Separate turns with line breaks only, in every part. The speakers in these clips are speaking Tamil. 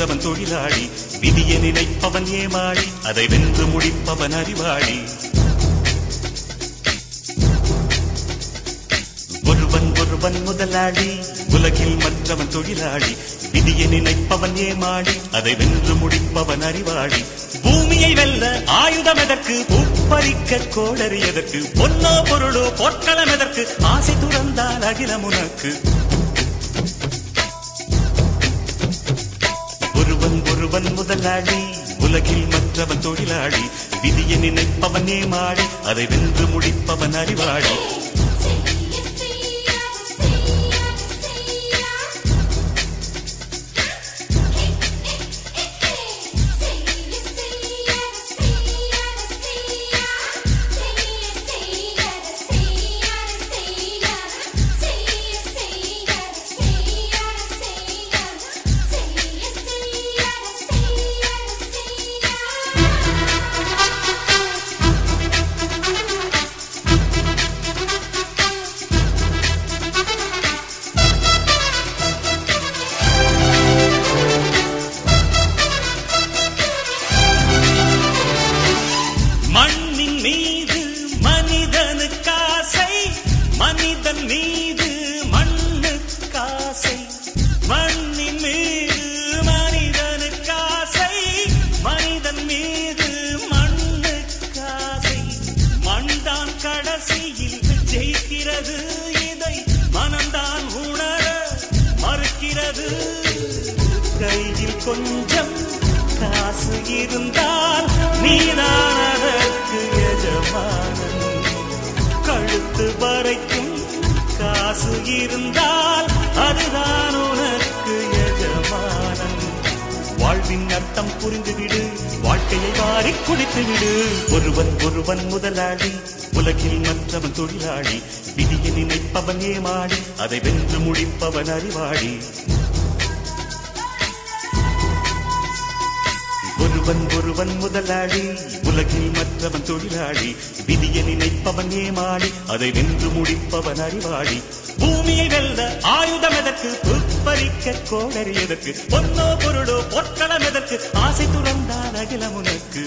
மற்றவன் தொழிலாளி, விதியை நினைப்பவன் ஏமாளி, அதை வென்று முடிப்பவன் அறிவாளி. ஒருவன் முதலாளி, உலகில் மற்றவன் தொழிலாளி, விதியை நினைப்பவன் ஏமாளி, அதை வென்று முடிப்பவன் அறிவாளி. பூமியை வெல்ல ஆயுதம் எதற்கு, பூப்பறிக்க கோடரி எதற்கு, பொன்னோ பொருளோ பொற்களம் எதற்கு, ஆசை துறந்தால் அகிலம் உனக்கு. ஒருவன் முதலாளி, உலகில் மற்றவன் தொழிலாளி, விதியை நினைப்பவன் ஏமாளி, அதை வென்று முடிப்பவன் அறிவாளி. மனிதன் மீது மண்ணுக்காசை, மண்ணின் மீது மனிதனுக்காசை, மனிதன் மீது மண்ணுக்காசை. மண்தான் கடைசியில் ஜெயிக்கிறது, இதை மனம்தான் உணர மறுக்கிறது. கையில் கொஞ்சம் காசு இருந்தால் நீதான் அதற்கு எஜமானன். கழுத்து வரைக்கும் காசு இருந்தால் அதுதான் உனக்கு எஜமானன். வாழ்வின் அர்த்தம் புரிந்துவிடு, வாழ்க்கையை வாரி குடித்துவிடு. ஒருவன் முதலாளி, உலகில் மற்றவன் தொழிலாளி, விதியை நினைப்பவன் ஏமாளி, அதை வென்று முடிப்பவன் அறிவாளி. ஒருவன் முதலாளி, உலகில் மற்றவன் தொழிலாளி, விதியை நினைப்பவன் ஏமாளி, அதை வென்று முடிப்பவன் அறிவாளி. பூமியை வெல்ல ஆயுதம் எதற்கு, புப்பரிக்க கோடரி எதற்கு, பொன்னோ பொருளோ பொற்களம் எதற்கு, ஆசை துறந்தால் அகிலம் உனக்கு.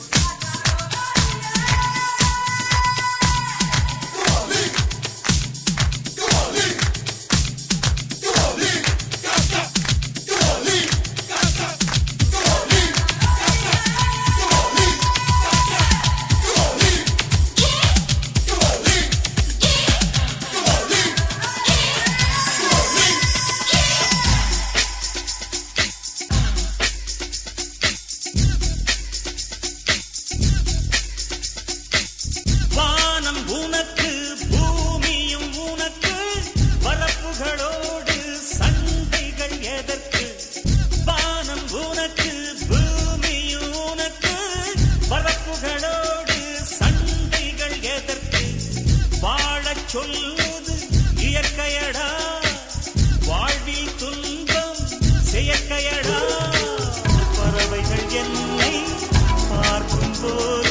சொல்வது இயற்கையடா, வாழ்வில் துன்பம் செயற்கையடா. பறவைகள் என்னை பார்க்கும் போது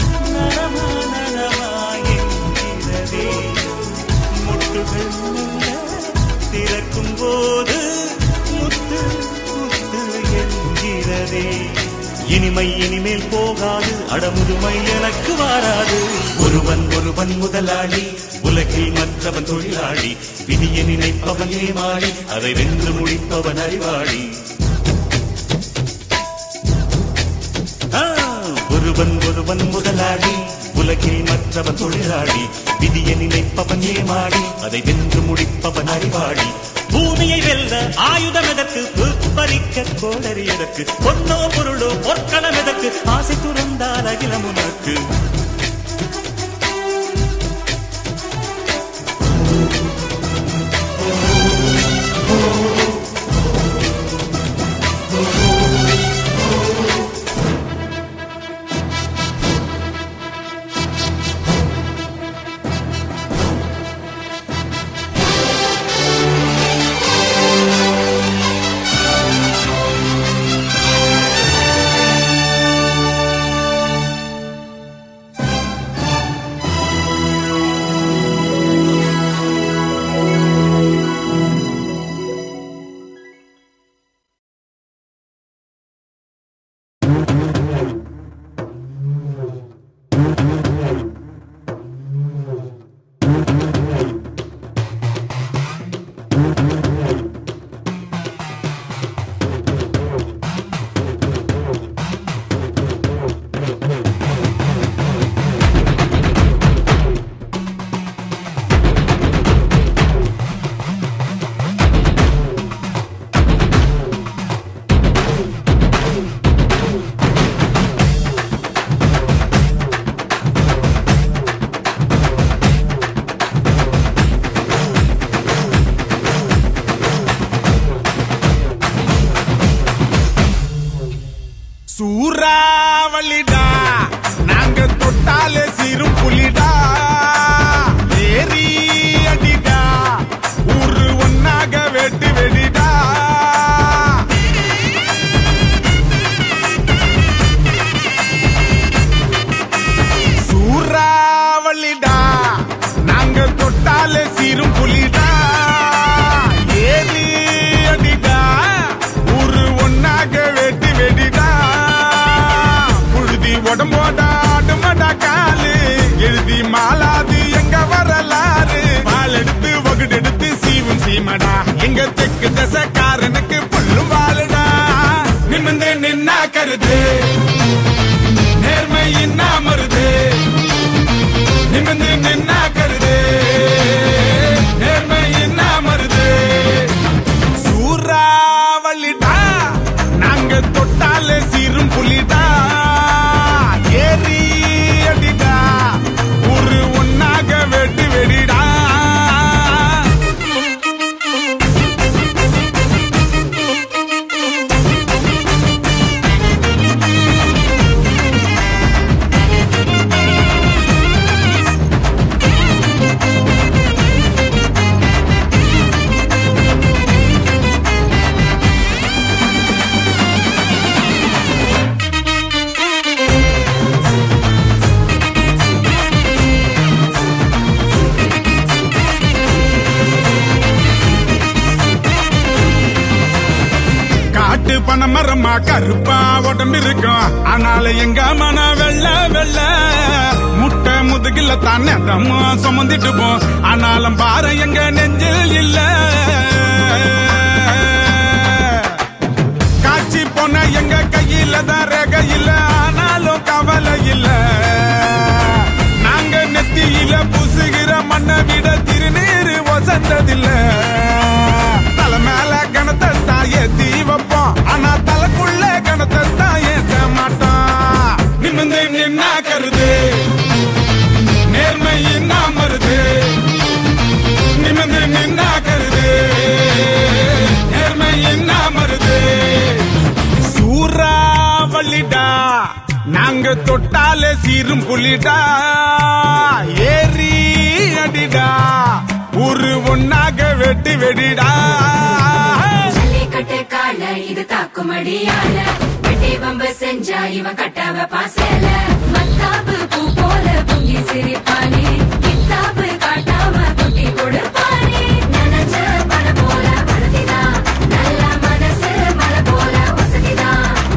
நலமானமாயிருக்கிறதே, முட்டுகள் திறக்கும் போது முத்து முத்து என்கிறதே. இனிமை இனிமேல் போகாது, அடமுதுமை எனக்கு வாராது. ஒருவன் முதலாளி, உலகில் மற்றவன் தொழிலாளி, விதியை நினைப்பவன் ஏமாளி, அதை வென்று முடிப்பவன் அறிவாளி. ஒருவன் முதலாளி, உலகில் மற்றவன் தொழிலாளி, விதியை நினைப்பவன் ஏமாளி, அதை வென்று முடிப்பவன் அறிவாளி. பூமியை வெல்ல ஆயுதம் எதற்கு, பறிக்க கோடரி எதற்கு, பொன்னோ பொருளோ பொற்களம் எதற்கு, ஆசை துறந்தால் அகிலம் உனக்கு.
உடம்போட ஆடுமடா காலு எழுதி மாலாது எங்க வரலாறு பால் எடுத்து வகுடெடுத்து சீவும் சீமடா எங்க தெற்கு தசக்காரனுக்கு புல்லும் வாழுடா நிமிந்து நின்னா கருது நேர்மை இன்னா மருது நிமிந்து நின்னா கருது நேர்மை இன்னா மருது சூறாவளிடா நாங்க தொட்டாலே சீரும் புலிடா ஏறி அடிடா ஒரு ஒன்னாக வெட்டு வெடிடா பணமரமா கருப்பா உடம்பு இருக்கும் ஆனால எங்க மன வெள்ள வெள்ள முட்டை முதுகில தானே சுமந்துட்டு போ ஆனாலும் பாரு எங்க நெஞ்சில் இல்ல காட்சி போன எங்க கையில தான் ரேக இல்ல ஆனாலும் கவலை இல்ல நாங்க நெத்தியில பூசுகிற மண்ணை விட திருநீர் வசந்ததில்ல தலை மேல கணத்தை தான் ஏத்தி வைப்போம் ஆனா தலைக்குள்ள கணத்தை தான் ஏற்ற மாட்டோம் நிமிந்து நின்னா கருது நேர்மை இன்னா மருது நிமிந்து நின்னா கருது நேர்மை இன்னா மருது சூறாவளிடா நாங்க தொட்டாலே சீரும் புலிடா ஏறி அடிடா ஒரு ஒன்னாக வெட்டி வெடிடா
ஜல்லிக்கட்டு கால இது தாக்குமடியால வெட்டி வம்பு செஞ்சா இவன் கட்டவ பாசல மத்தாப்பு பூ போல பொங்கி சிரிப்பானே கித்தாப்பு காட்டாம குட்டி கொடுப்பானே நினைச்ச மன போல மனதிதா நல்ல மனசு மலை போல வசதிதா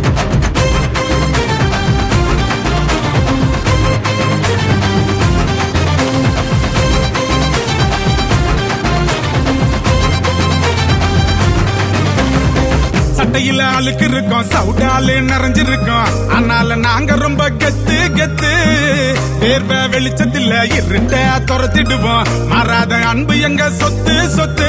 சட்டையில அழுக்கு இருக்கோம் சவுடாலு நிறைஞ்சிருக்கோம் ஆனால நாங்க ரொம்ப கெத்து கெத்து தேர்வ வெளிச்சத்துல இருட்ட துரத்திடுவோம் மாறாத அன்பு எங்க சொத்து சொத்து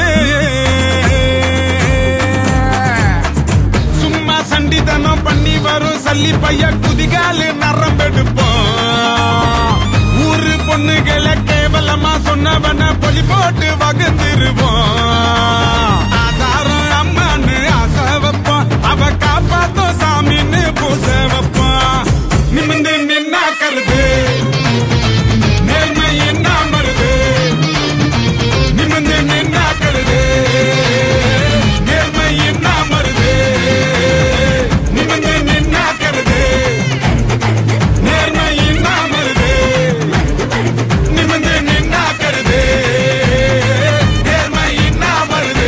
சும்மா சண்டிதனம் பண்ணி வரும் சல்லி பைய குதிகாலு நரம்பெடுப்போம் ஊரு பொண்ணுகளை கேவலமா சொன்னவன பொலி போட்டு வகுந்துருவோம் ஆதாரம் அம்மான்னு ஆசை வைப்போம் அவ காப்பாத்தோம் சாமின்னு பூச வைப்போம் நிமிந்து நின்னா கருது நேர்மை என்ன மருது நிமிந்து நின்னா கருது நேர்மை என்ன மருது நிமிந்து நின்னா கருது நேர்மை என்ன மருது நிமிந்து நின்னா கருது நேர்மை என்ன மருது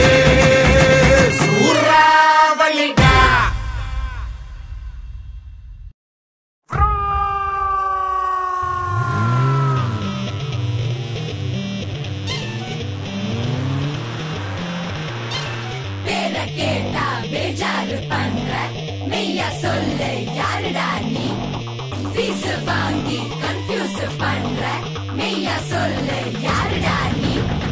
சூறாவளிடா
பேர கேட்டா பேஜாரு பண்ற மெய்யா சொல்லு யாருடா நீ ஃபீஸ் வாங்கி கன்ஃபியூஸ் பண்ற மெய்யா சொல்லு யாருடா நீ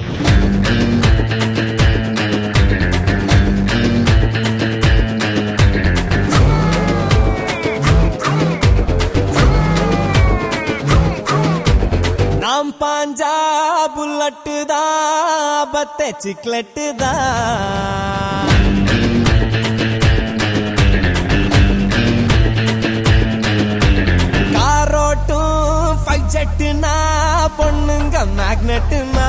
நாம் பாஞ்சா புல்லட்டு தான் பத்த சிக்லெட்டு தான் காரோட்டும் ஃபைவ் செட்டுனா பொண்ணுங்க மேக்னெட்டுனா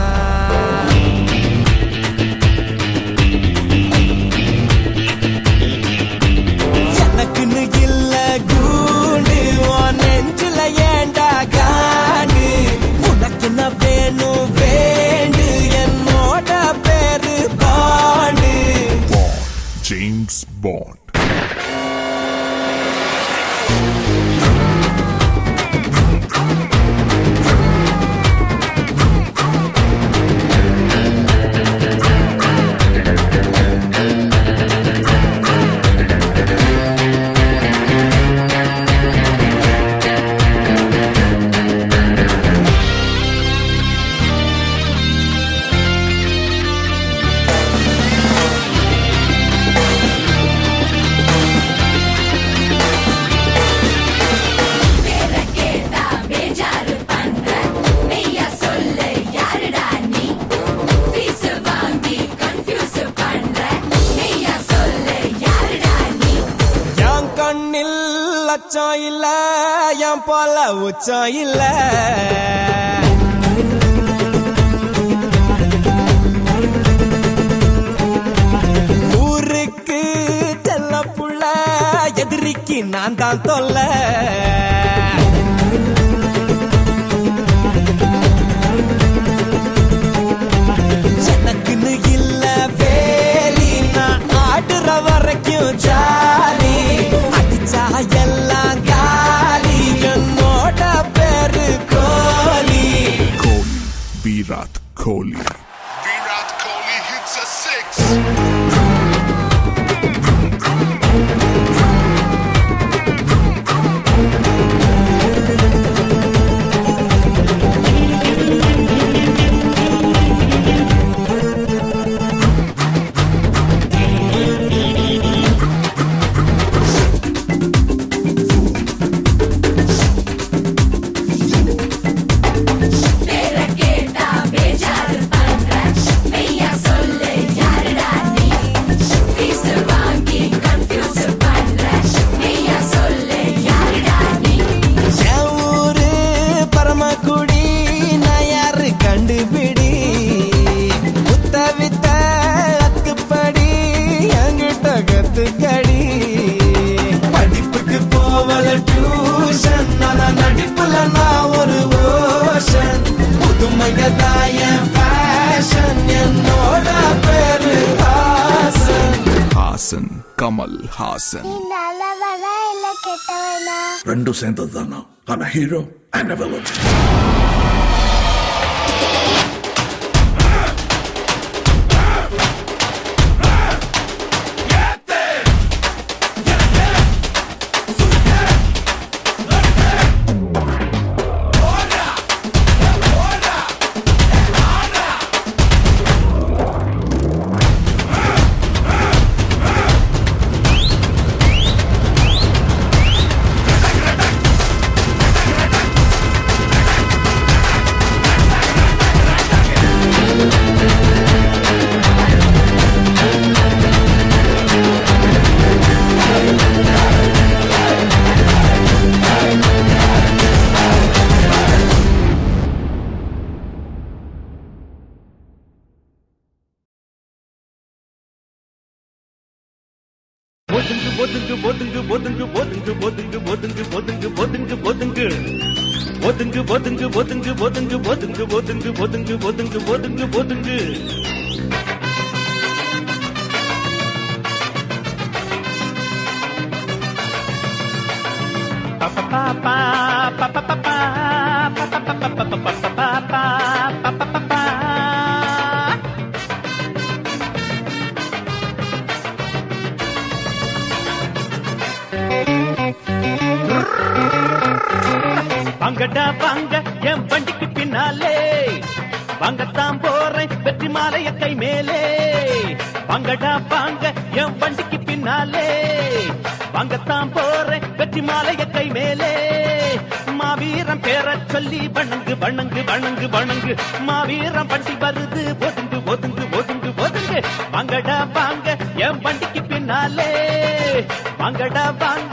எனக்குன்னு இல்ல கூண்டு நெஞ்சில ஏண்டா காண்டு உனக்கு நான் வேணும் வேண்டு என்னோட பேரு பாண்டு
James Bond.
உச்சம் இல்ல என் போல உச்சம் இல்ல ஊருக்கு செல்ல புள்ள எதிரிக்கு நான் தான் தொல்ல எனக்குன்னு இல்ல வேலி நான் ஆடுற வரைக்கும் ஜாலி அடிச்சா எல்லாம் காலி என்னோட பேரு கோலி
கோலி Virat Kohli
Virat Kohli hits a six.
பேர கேட்டா பேஜாரு பண்ற மெய்யா சொல்லு யாருடா நீ பீஸ் வாங்கி கன்ஃபியூஸ் பண்ற மெய்யா சொல்லு யாருடா நீ
என் ஊரு பரமக்குடி நான் யாரு கண்டுபிடி புத்த வித்த அத்துப்படி என்கிட்ட கத்துக்கடி படிப்புக்கு போவல டியூஷன் நான் நடிப்புல நான் ஒரு ஓஷன் புதுமையதான் என் ஃபேஷன் என்னோட பேரு ஹாசன்
ஹாசன் கமல் ஹாசன்
நல்லவனா இல்ல கெட்டவனா
Rendu சேர்ந்ததுதானா I'm a hero and a villain.
ஒதுங்கு ஒதுங்கு ஒதுங்கு ஒதுங்கு ஒதுங்கு ஒதுங்கு ஒதுங்கு ஒதுங்கு ஒதுங்கு ஒதுங்கு ஒதுங்கு ஒதுங்கு ஒதுங்கு ஒதுங்கு ஒதுங்கு ஒதுங்கு ஒதுங்கு ஒதுங்கு ஒதுங்கு வாங்கடா வாங்க என் வண்டிக்கு பின்னாலே வாங்கத்தான் போறேன் வெற்றி மாலைய கை மேலே வாங்கடா வாங்க என் வண்டிக்கு பின்னாலே வாங்கத்தான் போறேன் வெற்றி மாலைய கை மேலே மாவீரம் பேர சொல்லி வணங்கு வணங்கு வணங்கு வணங்கு மாவீரம் வண்டி வருது ஒதுங்கு ஒதுங்கு ஒதுங்கு ஒதுங்கு வாங்கடா வாங்க என் வண்டிக்கு பின்னாலே வாங்கடா வாங்க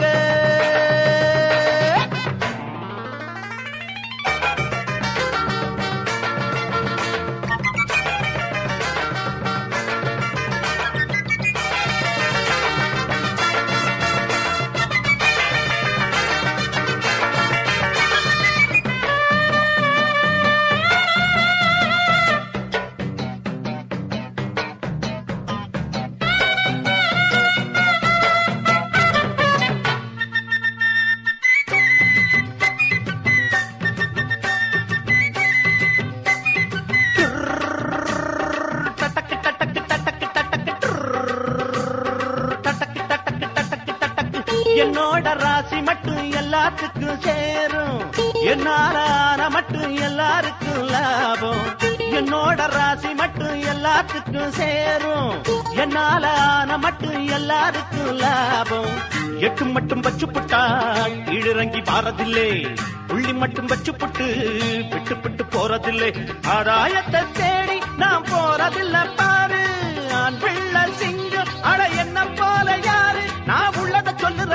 என்னோட ராசி மட்டும் எல்லாத்துக்கும் சேரும் என்னால ஆன மட்டும் எல்லாருக்கும் லாபம் என்னோட ராசி மட்டும் எல்லாத்துக்கும் சேரும் என்னால ஆன மட்டும் எல்லாருக்கும் லாபம் எட்டு மட்டும் வச்சு புட்டா இழிறங்கி பாரதில்லை புள்ளி மட்டும் வச்சு புட்டு விட்டு விட்டு போறதில்லை ஆதாயத்தை தேடி நான் போறதில்லை பாரு ஆண் பிள்ளை சிங்கம் அட என்ன போல யாரு நான் உள்ளத சொல்லுற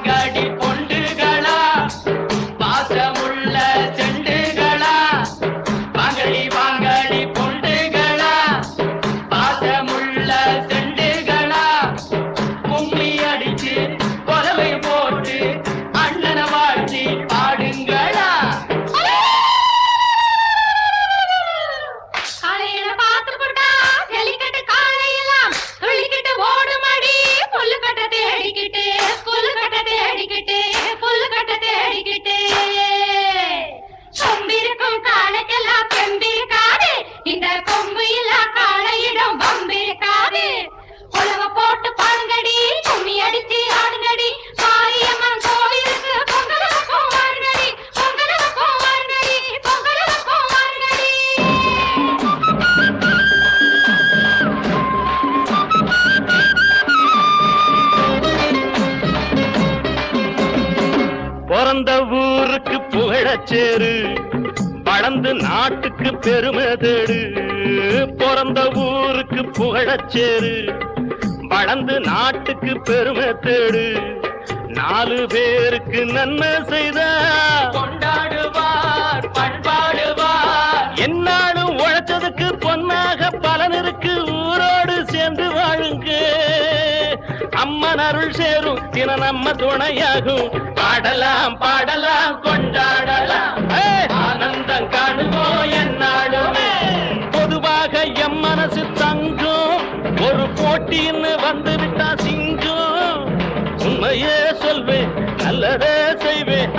புகழச்சேரு வளர்ந்து நாட்டுக்கு பெருமை தேடு பிறந்த ஊருக்கு புகழச்சேரு வளர்ந்து நாட்டுக்கு பெருமை தேடு 4 பேருக்கு நன்மை செய்த கொண்டாடுவார் பண்பாடுவார் என்னாலும் உழைச்சதுக்கு பொன்னாக பலன் இருக்கு ஊரோடு சேர்ந்து வாழுங்க அம்மன் அருள் சேரும் தின நம்ம துணையாகும் பாடலாம் பாடலாம் கொண்டாடலாம் ஆனந்தம் காணுவோம் என்னாலுமே பொதுவாக எம் மனசு தங்கும் ஒரு போட்டின்னு வந்து விட்டா சிங்கும் உண்மையே சொல்வேன் நல்லதே செய்வேன்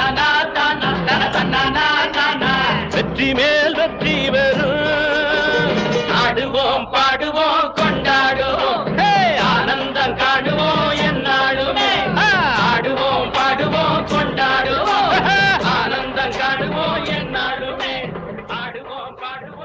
வெற்றி மேல் வெற்றி வரும் ஆடுவோம் பாடுவோம் கொண்டாடுவோம் ஆனந்தம் காணுவோம் என்னாலுமே ஆடுவோம் பாடுவோம் கொண்டாடுவோம் ஆனந்தம் காணுவோம் என்னாலுமே ஆடுவோம் பாடுவோம்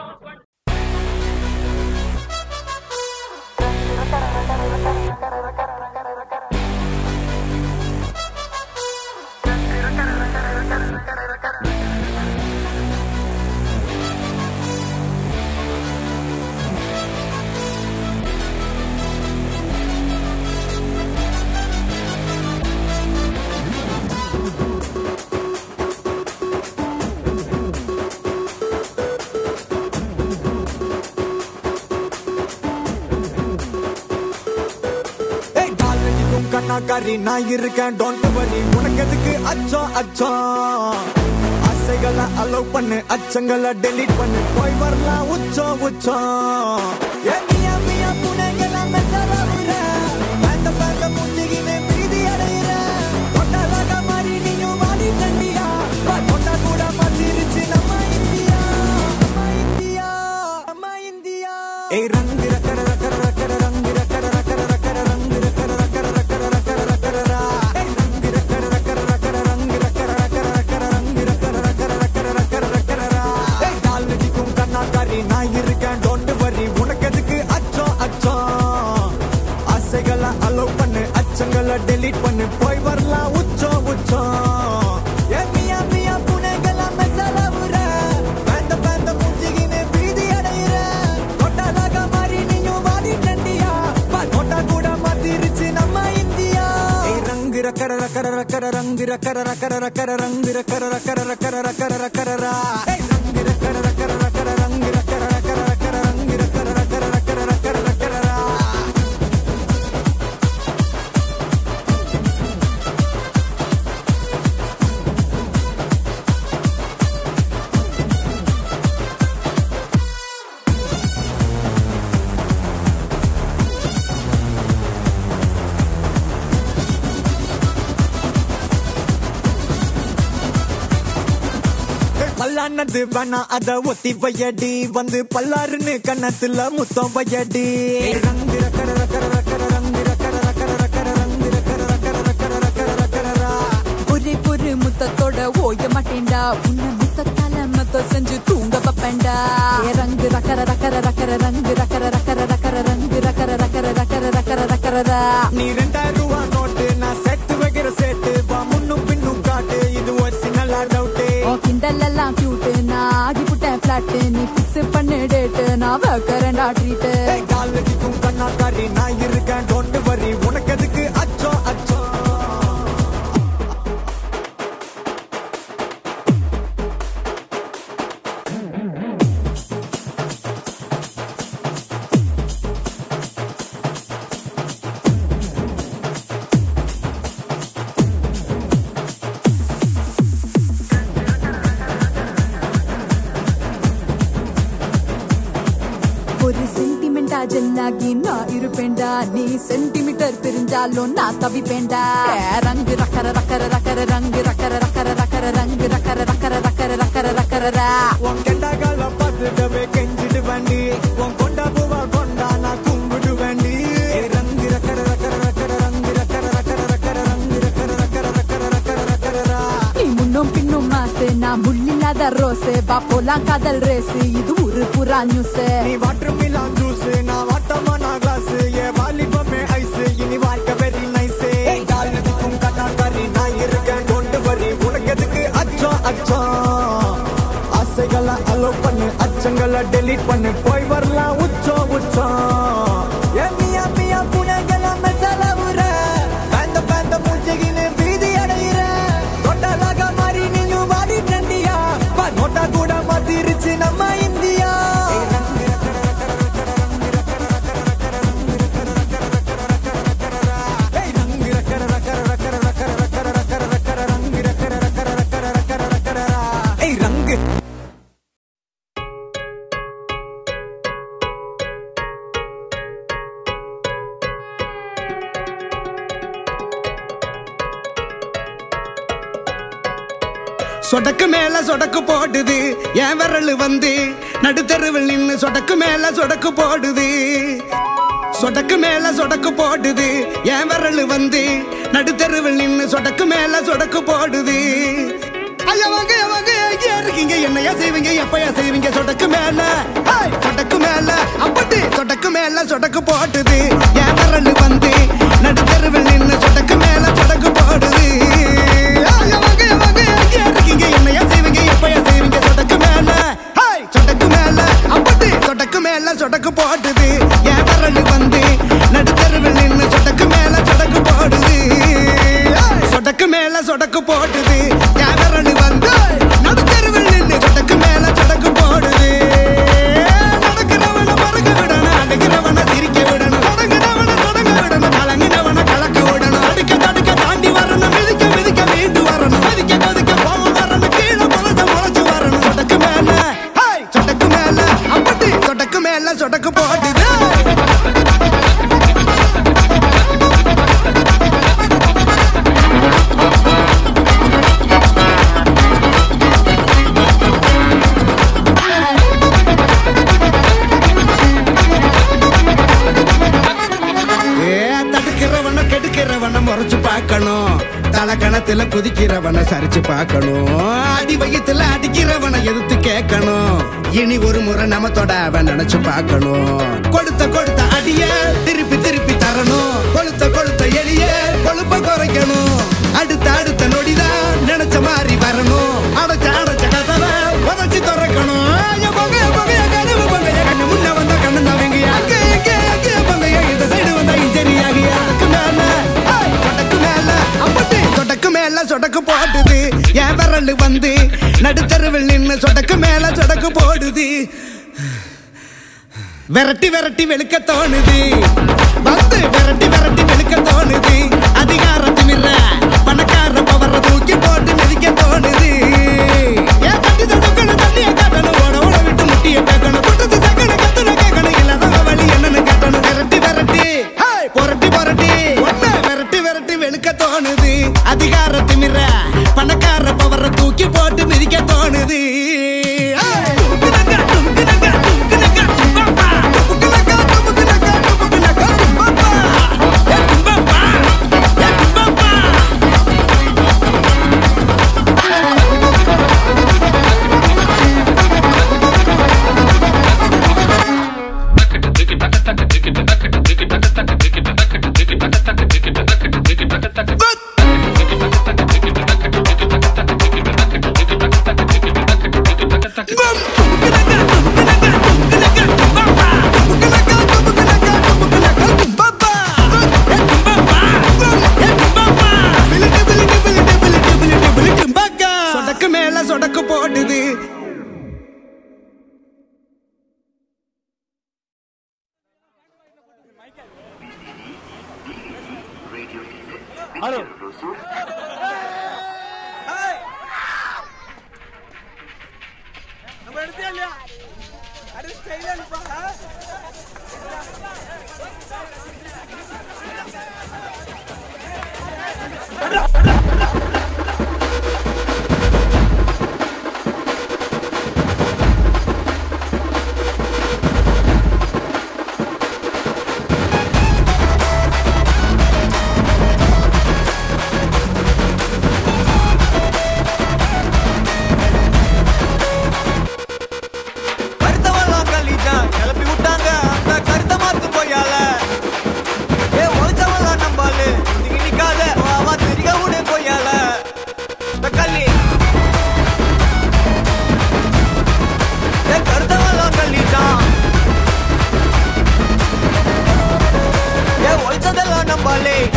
கண்ணாக்காரி நான் இருக்கேன் டோன்ட் வரி உனக்கு எதுக்கு அச்சம் அச்சம் ஆசைகளை அலோவ் பண்ணு அச்சங்களை டெலீட் பண்ணு போய் வரலாம் உச்சம் உச்சம் மியா மியா புனைகளை மெச்சரவுற பேந்த பேந்த மூஞ்சிகினே பிரீதி அடையிற கொண்டாலாக மாறி நீயும் மாறி கண்டியா கொண்டா கூட மாத்திருச்சு நம்ம இந்தியா நம்ம இந்தியா நம்ம இந்தியா ஏய் ரங்கு ரக்கர ரக்கர ரக்கர ரங்கு ரக்கர ரக்கர ரக்கர ரங்கு ரக்கர ரக்கர ரக்கர ரக்கர ரக்கர ஏய் ரங்கு ரக்கர ரக்கர ரக்கர ரங்கு ரக்கர ரக்கர ரக்கர ரங்கு ரக்கர ரக்கர ரக்கர ரக்கர ரக்கர ஏய் கால் நடிக்கும் கண்ணாக்காரி நான் இருக்கேன் டோன்ட் வரி உனக்கு எதுக்கு அச்சம் அச்சம் ஆசைகளை அலோவ் பண்ணு அச்சங்களை டெலீட் பண்ணு போய் வரலாம் உச்சம் உச்சம் மியா மியா புனைகளை மெச்சரவுற பேந்த பேந்த மூஞ்சிகினே பிரீதி அடையிற கொண்டாலாக மாறி நீயும் மாறி கண்டியா கொண்டா கூட மாத்திருச்சு நம்ம இந்தியா ரங்கு ரக்கர ரக்கர ரக்கர ரங்கு ரக்கர ரக்கர ரக்கர ரங்கு ரக்கர ரக்கர ரக்கர ரக்கர ரக்கர ரங்கு ரக்கர ரக்கர ரக்கர ரங்கு ரக்கர ரக்கர ரக்கர ரங்கு ரக்கர ரக்கர ரக்கர ரக்கர ரக்கர பல்லானது வேணா அத ஒத்தி வையடி வந்து பல்லாருன்னு கண்ணத்துல முத்தம் வையடி ரங்கு ரக்கர ரக்கர ரக்கர ரங்கு ரக்கர ரக்கர ரக்கர ரங்கு ரக்கர ரக்கர ரக்கர ரக்கர ரக்கர
புரி புரி முத்தத்தோட ஓய மாட்டேன்டா உன்னை முத்தத்தால மத்த செஞ்சு தூங்க வைப்பேன்டா ரங்கு ரக்கர ரக்கர ரக்கர ரங்கு ரக்கர ரக்கர ரக்கர ரங்கு ரக்கர ரக்கர ரக்கர ரக்கர ரக்கர
நீ 2000 ரூபாய் நோட்டு நான் செட்டு வைக்கிற செட்டு வா முன்னும் பின்னும் காட்டு இது ஒரிஜினல் டவுட்
கிண்டல் எல்லாம் கியூட் நான் ஆடி புட்டேன் பிளாட் நீ பிக்ஸ் பண்ணு டேட் நான் வைக்கிறேன்டா ட்ரீட்
கால் நடிக்கும் கண்ணாக்காரி நான் இருக்கேன் டோன்ட் வரி உனக்கு எதுக்கு அச்சம் அச்சம்
ஒரு சென்டிமெண்டா ஜெல்லாகி நான் இருப்பேன்டா நீ சென்டிமீட்டர் பிரிஞ்சாலும் நான் தவிப்பேன்டா ரங்கு ரக்கர ரக்கர ரக்கர ரங்கு ரக்கர ரக்கர ரக்கர ரங்கு ரக்கர ரக்கர ரக்கர ரக்கர ரக்கர
உன் கெண்டாகால பார்த்துட்டவே கெஞ்சிடு வண்டி உன் கொண்டா பூவா கொண்டா நான் கும்பிடு வண்டி ரங்கு ரக்கர ரக்கர ரக்கர ரங்கு ரக்கர ரக்கர ரக்கர ரங்கு ரக்கர ரக்கர ரக்கர ரக்கர ரக்கர
நீ முன்னும் பின்னும் மாசு நான் முள்ளில்லாத ரோஸ் வா போலாம் காதல் ரேஸ் இது ஒரு புறா நியூஸ்
நீ வாட்டர் மிலான் ஜூஸ் நான் வாட்டமான கிளாஸ் ஏ வாலிபமே ஐஸ் இனி வாழ்க்கை வெரி நைஸ் கால் நதிக்கும் கண்ணாக்காரி நான் இருக்கேன் டோன்ட் வரி உனக்கு எதுக்கு அச்சம் அச்சம் ஆசைகளை அலோ பண்ணு அச்சங்களை டெலீட் பண்ணு போய் வரலாம் உச்சம் உச்சம் மியா மியா புனைகளை மெச்சலவுற பேந்த பேந்த மூச்சைகின்னு பீதி அடையிற தொட்டலாக மாறி நீயும் வாடி ட்ரெண்டியா நோட்டா கூட மாத்திருச்சு நம்ம இந்தியா
சொடக்கு மேல சொடக்கு போடுது என் விரல் வந்து நடுத்தருவில் நின்னு சொடக்கு மேல சொடக்கு போடுது சொடக்கு மேல சொடக்கு போடுது என் விரல் வந்து நடுத்தருவில் நின்னு சொடக்கு மேல சொடக்கு போடுது ஐயா வாங்க எங்கேயா இருக்கீங்க என்னையா செய்வீங்க எப்பயா செய்வீங்க சொடக்கு மேல சொடக்கு மேல அப்படி சொடக்கு மேல சொடக்கு போடுது என் விரல் வந்து நடுத்தருவில் நின்னு சொடக்கு மேல சொடக்கு போடுது ஐயா வாங்க எங்கேயா இருக்கீங்க என்னையா செய்வீங்க எப்பயா செய்வீங்க சொடக்கு மேல சொடக்கு மேல அப்படி சொடக்கு மேல சொடக்கு போடுது என் விரல் வந்து நடுத்தருவில் நின்னு சொடக்கு மேல சொடக்கு போடுது சொடக்கு மேல சொடக்கு போடுது என் விரல் வந்து நடுத்தருவில் நின்னு சொடக்கு மேல சொடக்கு போடுது நடக்கிறவன மறக்க விடணும் அடக்கிறவன சிரிக்க விடணும் தொடங்குறவன தொடங்க விடணும் கலங்கினவன கலக்க விடணும் அடுக்க தடுக்க தாண்டி வரணும் மிதிக்க மிதிக்க மீண்டு வரணும் மதிக்க கொதிக்க போக வரணும் கீழே முளைச்சு வரணும் சொடக்கு மேல சொடக்கு மேல அப்படி சொடக்கு மேல சொடக்கு போடுது முறைச்சு பார்க்கணும் தலக்கணத்துல குதிக்கிறவனை சரிச்சு பார்க்கணும் அடி வயித்துல அடிக்கிறவனை எதிர்த்து கேட்கணும் இனி ஒரு முறை நம்ம தொட அவன் நினைச்சு பார்க்கணும் கொடுத்த அடிய திருப்பி திருப்பி தரணும் கொளுத்த எளிய கொழுப்ப குறைக்கணும் அடுத்த நொடிதான் நினைச்ச மாதிரி வரணும் அடைச்ச கதவை உதச்சி திறக்கணும் முன்ன வந்த கண்ணு தவங்க இந்த சைடு வந்தா இன்ஜரியாகி அதுக்கு மேல சொடக்கு மேல சொடக்கு போடுது என் விரல் வந்து நடுத்தருவில் நின்னு சொடக்கு மேல சொடக்கு போடுது விரட்டி விரட்டி வெளுக்க தோணுது வந்து விரட்டி விரட்டி வெளுக்க தோணுது அதிகாரத்திமிர பணக்கார பவர தூக்கி போட்டு மிதிக்க தோணுது ஏன் தட்டி தடுக்கணும் தண்ணிய காட்டணும் ஓட விட்டு முட்டிய கேட்கணும் குட்டத்து சக்கன கத்துன கேட்கணும் இல்லாத வழி என்னன்னு கேட்டணும் விரட்டி விரட்டி புரட்டி ஒண்ணு விரட்டி விரட்டி வெளுக்க தோணுது அதிகாரத்திமிர பணக்கார பவர தூக்கி போட்டு மிதிக்க தோணுது சொடக்கு மேல சொடக்கு போடுது
ஹலோ நம்ம எடுத்தே இல்லையா அது ஸ்டைலா இருப்பா
கோலி